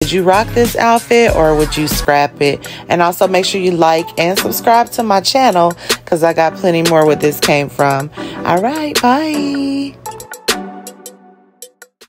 Would you rock this outfit or would you scrap it? And also make sure you like and subscribe to my channel because I got plenty more where this came from. All right, bye.